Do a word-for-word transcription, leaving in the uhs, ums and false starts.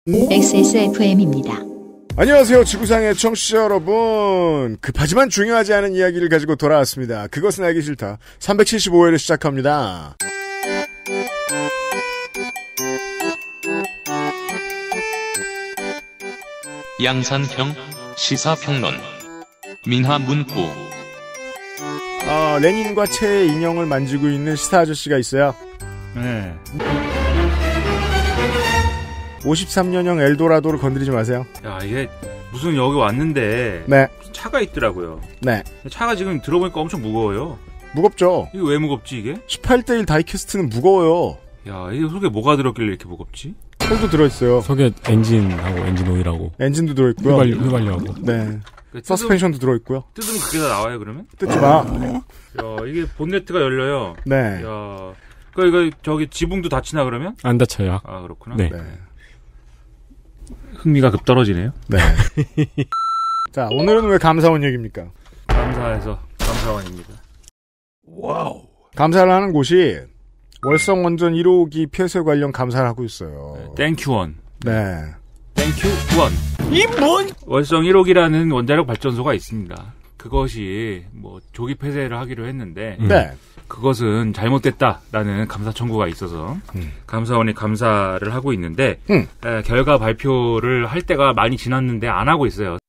엑스에스에프엠입니다. 안녕하세요. 지구상의 청취자 여러분. 급하지만 중요하지 않은 이야기를 가지고 돌아왔습니다. 그것은 알기 싫다. 삼백칠십오 회를 시작합니다. 양산형 시사평론 민하문구. 어, 레닌과 체의 인형을 만지고 있는 시사 아저씨가 있어요. 네. 오십삼 년형 엘도라도를 건드리지 마세요. 야, 이게 무슨 여기 왔는데 네. 차가 있더라고요. 네. 차가 지금 들어보니까 엄청 무거워요. 무겁죠? 이게 왜 무겁지 이게? 십팔 대 일 다이캐스트는 무거워요. 야, 이게 속에 뭐가 들었길래 이렇게 무겁지? 홀도 들어있어요. 속에 엔진하고 엔진 오일하고 엔진도 들어있고요. 휘발유, 휘발유하고. 네. 그러니까 서스펜션도 뜯으면, 들어있고요. 뜯으면 그게 다 나와요 그러면? 뜯지 마. 야, 이게 본네트가 열려요. 네. 야, 그 이거 저기 지붕도 닫히나 그러면? 안 다쳐요. 아, 그렇구나. 네. 네. 흥미가 급 떨어지네요. 네. 자, 오늘은 왜 감사원 얘기입니까? 감사해서 감사원입니다. 와우. 감사를 하는 곳이 월성 원전 일 호기 폐쇄 관련 감사를 하고 있어요. 네, 땡큐원. 네. 땡큐원. 이 뭔? 월성 일 호기라는 원자력 발전소가 있습니다. 그것이 뭐 조기 폐쇄를 하기로 했는데 음. 네. 그것은 잘못됐다라는 감사 청구가 있어서 음. 감사원이 감사를 하고 있는데 음. 에, 결과 발표를 할 때가 많이 지났는데 안 하고 있어요.